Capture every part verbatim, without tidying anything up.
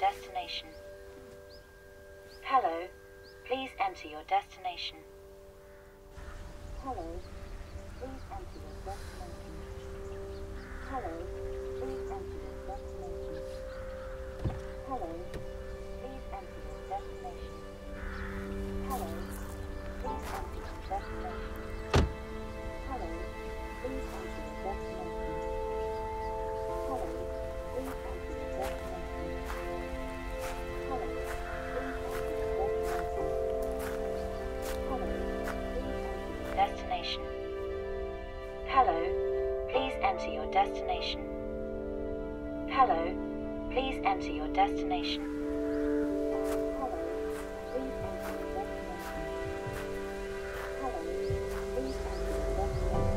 destination. Hello, please enter your destination. Hello, please enter your destination. Hello, please enter your destination. Hello, please enter your destination. Hello, please enter your destination. Hello, please enter your destination. Hello, please enter your destination. Hello, please enter your destination. Hello, please enter your destination. Hello, please enter your destination. Hello, please enter your destination. Hello, please enter your destination. Hello, please enter your destination.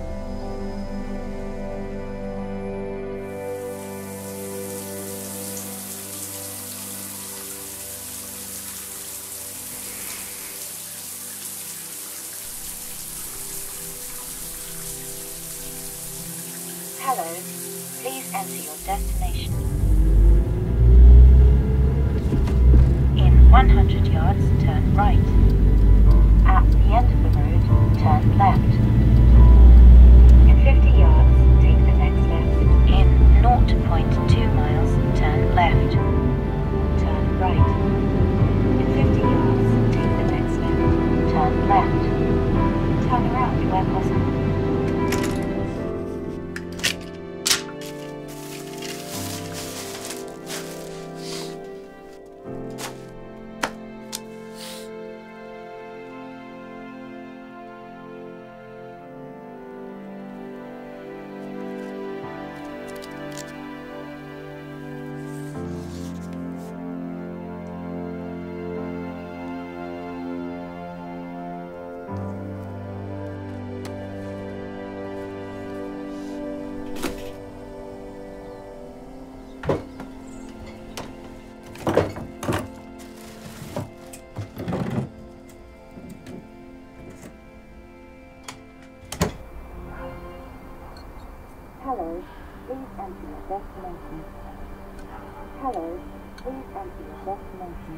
Hello, please enter your destination. In one hundred yards, turn right. At the end of the road, turn left. In fifty yards, take the next left. In zero point two miles, turn left. Turn right. In fifty yards, take the next left. Turn left. Turn around where possible. Hello, please enter your destination. Hello, please enter your destination.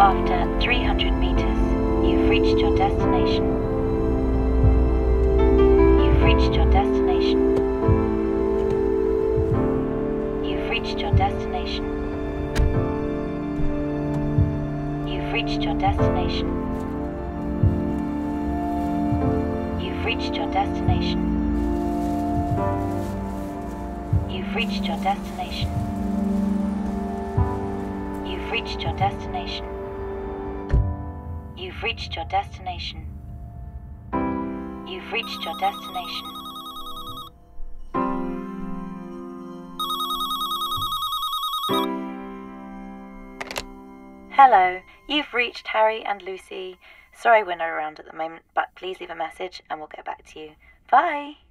After three hundred meters, you've reached your destination. You've reached your destination. You've reached your destination. You've reached your destination. You've reached your destination. You've reached your destination. You've reached your destination. You've reached your destination. You've reached your destination. Hello, you've reached Harry and Lucy. Sorry we're not around at the moment, but please leave a message and we'll get back to you. Bye!